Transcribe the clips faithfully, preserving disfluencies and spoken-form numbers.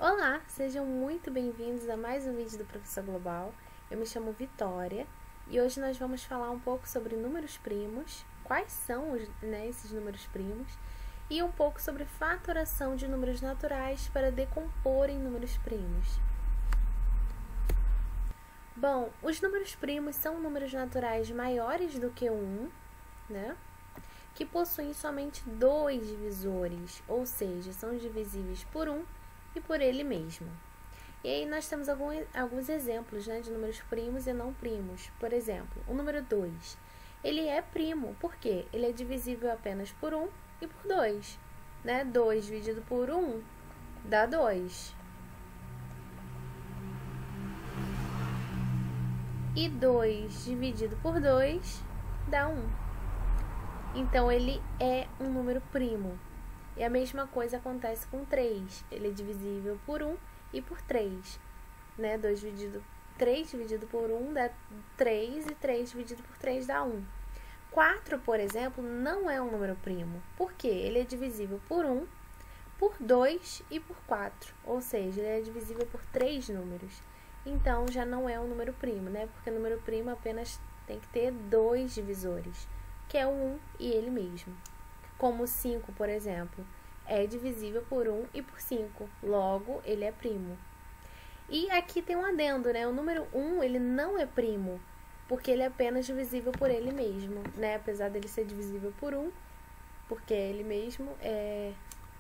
Olá, sejam muito bem-vindos a mais um vídeo do Professor Global. Eu me chamo Vitória e hoje nós vamos falar um pouco sobre números primos, quais são os, né, esses números primos, e um pouco sobre fatoração de números naturais para decompor em números primos. Bom, os números primos são números naturais maiores do que um, né? Que possuem somente dois divisores, ou seja, são divisíveis por um e por ele mesmo. E aí nós temos algum, alguns exemplos, né, de números primos e não primos. Por exemplo, o número dois. Ele é primo, por quê? Ele é divisível apenas por um e por dois. Né? dois dividido por um dá dois. E dois dividido por dois dá um. Então, ele é um número primo. E a mesma coisa acontece com três. Ele é divisível por um e por três. Né? dois dividido, três dividido por um dá três e três dividido por três dá um. quatro, por exemplo, não é um número primo. Por quê? Ele é divisível por um, por dois e por quatro. Ou seja, ele é divisível por três números. Então, já não é um número primo, né? Porque o número primo apenas tem que ter dois divisores, que é o um e ele mesmo. Como cinco, por exemplo, é divisível por um e por cinco, logo ele é primo. E aqui tem um adendo, né? O número um, ele não é primo, porque ele é apenas divisível por ele mesmo, né? Apesar dele ser divisível por um, porque ele mesmo é...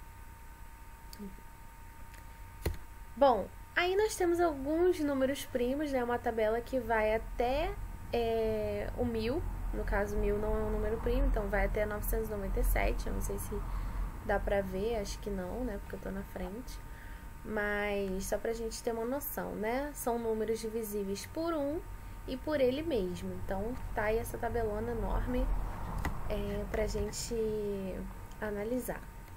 Bom, aí nós temos alguns números primos, né? Uma tabela que vai até é, o mil. No caso, mil não é um número primo, então vai até novecentos e noventa e sete. Eu não sei se dá pra ver, acho que não, né? Porque eu tô na frente. Mas só pra gente ter uma noção, né? São números divisíveis por um e por ele mesmo. Então, tá aí essa tabelona enorme é, pra gente analisar.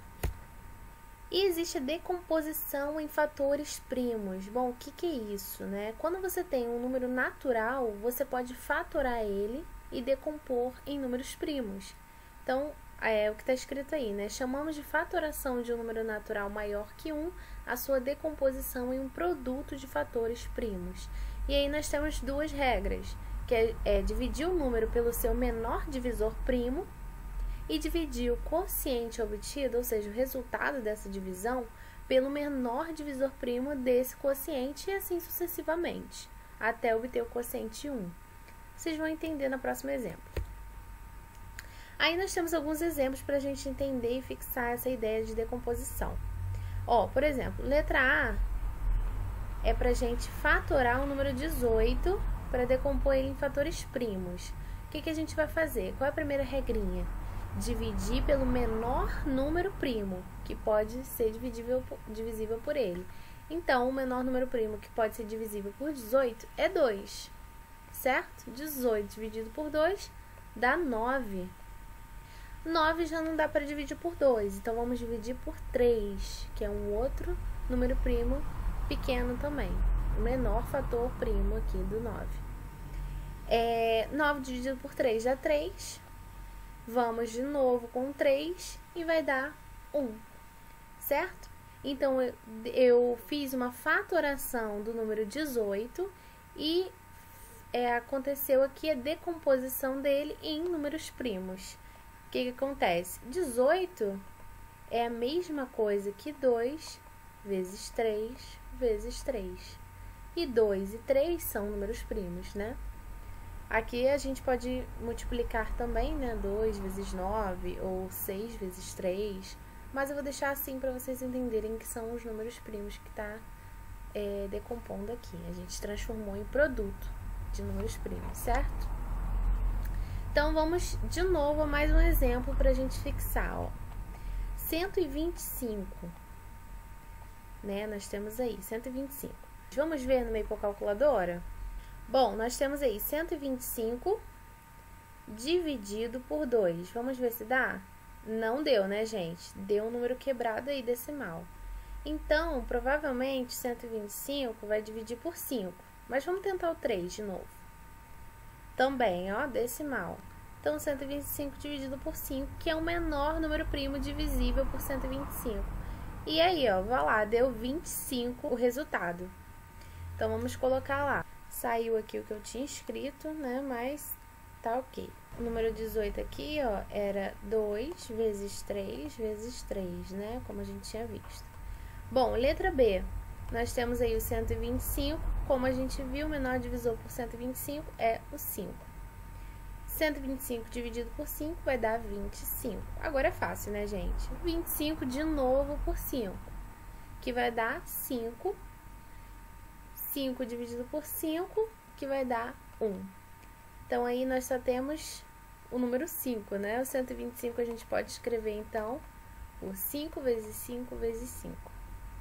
E existe a decomposição em fatores primos. Bom, o que que é isso, né? Quando você tem um número natural, você pode fatorar ele e decompor em números primos. Então, é o que está escrito aí, né? Chamamos de fatoração de um número natural maior que um a sua decomposição em um produto de fatores primos. E aí nós temos duas regras, que é, é dividir o número pelo seu menor divisor primo e dividir o quociente obtido, ou seja, o resultado dessa divisão, pelo menor divisor primo desse quociente e assim sucessivamente, até obter o quociente um. Vocês vão entender no próximo exemplo. Aí nós temos alguns exemplos para a gente entender e fixar essa ideia de decomposição. Ó, por exemplo, letra A é para a gente fatorar o número dezoito para decompor ele em fatores primos. O que que a gente vai fazer? Qual é a primeira regrinha? Dividir pelo menor número primo, que pode ser divisível, divisível por ele. Então, o menor número primo que pode ser divisível por dezoito é dois. Certo? dezoito dividido por dois dá nove. nove já não dá para dividir por dois, então vamos dividir por três, que é um outro número primo pequeno também. O menor fator primo aqui do nove. É, nove dividido por três dá três. Vamos de novo com três e vai dar um. Certo? Então, eu, eu fiz uma fatoração do número dezoito e É, aconteceu aqui a decomposição dele em números primos. O que que acontece? dezoito é a mesma coisa que dois vezes três vezes três. E dois e três são números primos, né? Aqui a gente pode multiplicar também, né? dois vezes nove ou seis vezes três. Mas eu vou deixar assim para vocês entenderem que são os números primos que está é, decompondo aqui. A gente transformou em produto de números primos, certo? Então, vamos de novo a mais um exemplo para a gente fixar, ó. cento e vinte e cinco, né? Nós temos aí cento e vinte e cinco. Vamos ver no meio por calculadora? Bom, nós temos aí cento e vinte e cinco dividido por dois. Vamos ver se dá? Não deu, né, gente? Deu um número quebrado aí, decimal. Então, provavelmente, cento e vinte e cinco vai dividir por cinco. Mas vamos tentar o três de novo. Também, ó, decimal. Então, cento e vinte e cinco dividido por cinco, que é o menor número primo divisível por cento e vinte e cinco. E aí, ó, vai lá, deu vinte e cinco o resultado. Então, vamos colocar lá. Saiu aqui o que eu tinha escrito, né, mas tá ok. O número dezoito aqui, ó, era dois vezes três vezes três, né, como a gente tinha visto. Bom, letra B. Nós temos aí o cento e vinte e cinco, como a gente viu, o menor divisor por cento e vinte e cinco é o cinco. cento e vinte e cinco dividido por cinco vai dar vinte e cinco. Agora é fácil, né, gente? vinte e cinco de novo por cinco, que vai dar cinco. cinco dividido por cinco, que vai dar um. Então, aí nós só temos o número cinco, né? O cento e vinte e cinco a gente pode escrever, então, por cinco vezes cinco vezes cinco.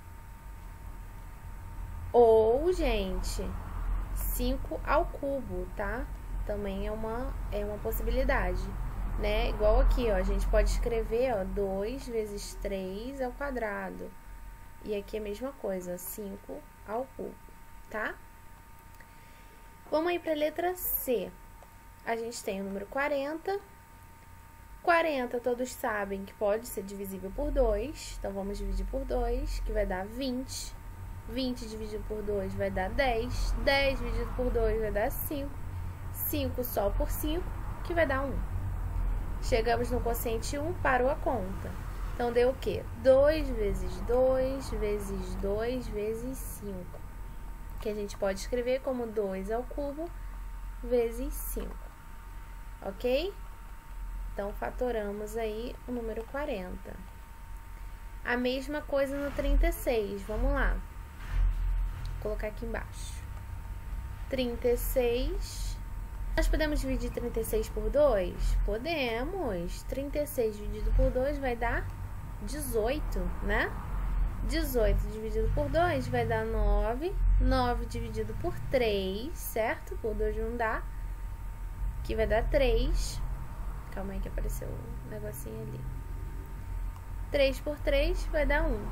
Ou, gente, cinco ao cubo, tá? Também é uma, é uma possibilidade, né? Igual aqui, ó, a gente pode escrever, ó, dois vezes três ao quadrado. E aqui é a mesma coisa, cinco ao cubo, tá? Vamos aí para a letra C. A gente tem o número quarenta. quarenta, todos sabem que pode ser divisível por dois. Então, vamos dividir por dois, que vai dar vinte. vinte dividido por dois vai dar dez. dez dividido por dois vai dar cinco. cinco só por cinco, que vai dar um. Chegamos no quociente um, parou a conta. Então, deu o quê? dois vezes dois vezes dois vezes cinco. Que a gente pode escrever como dois ao cubo vezes cinco. Ok? Então, fatoramos aí o número quarenta. A mesma coisa no trinta e seis. Vamos lá. Vou colocar aqui embaixo. trinta e seis. Nós podemos dividir trinta e seis por dois? Podemos. trinta e seis dividido por dois vai dar dezoito, né? dezoito dividido por dois vai dar nove. nove dividido por três, certo? Por dois não dá. Que vai dar três. Calma aí que apareceu um negocinho ali. três por três vai dar um.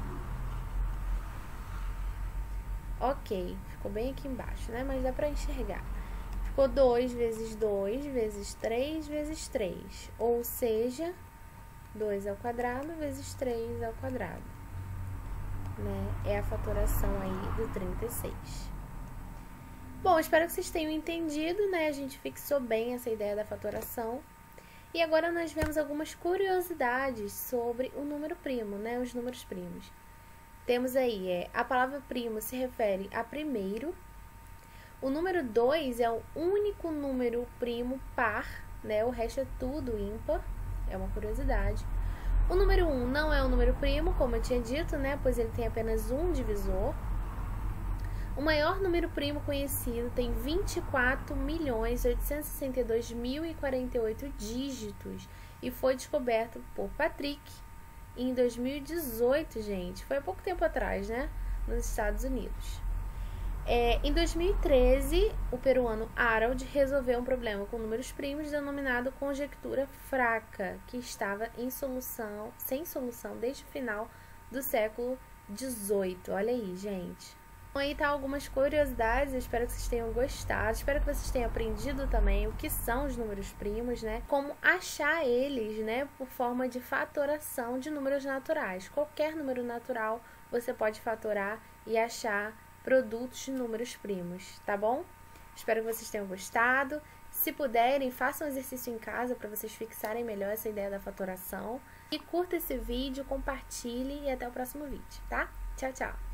Ok, ficou bem aqui embaixo, né? Mas dá pra enxergar. Ficou dois vezes dois vezes três vezes três. Ou seja, dois ao quadrado vezes três ao quadrado. Né? É a fatoração aí do trinta e seis. Bom, espero que vocês tenham entendido, né? A gente fixou bem essa ideia da fatoração. E agora nós vemos algumas curiosidades sobre o número primo, né? Os números primos. Temos aí, é, a palavra primo se refere a primeiro. O número dois é o único número primo par, né? O resto é tudo ímpar. É uma curiosidade. O número um não é um número primo, como eu tinha dito, né? Pois ele tem apenas um divisor. O maior número primo conhecido tem vinte e quatro milhões oitocentos e sessenta e dois mil e quarenta e oito dígitos e foi descoberto por Patrick em dois mil e dezoito, gente. Foi há pouco tempo atrás, né? Nos Estados Unidos. É, em dois mil e treze, o peruano Harold resolveu um problema com números primos denominado conjectura fraca, que estava em solução, sem solução desde o final do século dezoito. Olha aí, gente. Então, aí tá algumas curiosidades, eu espero que vocês tenham gostado, espero que vocês tenham aprendido também o que são os números primos, né? Como achar eles, né? Por forma de fatoração de números naturais. Qualquer número natural você pode fatorar e achar produtos de números primos, tá bom? Espero que vocês tenham gostado. Se puderem, façam um exercício em casa para vocês fixarem melhor essa ideia da fatoração. E curta esse vídeo, compartilhe e até o próximo vídeo, tá? Tchau, tchau!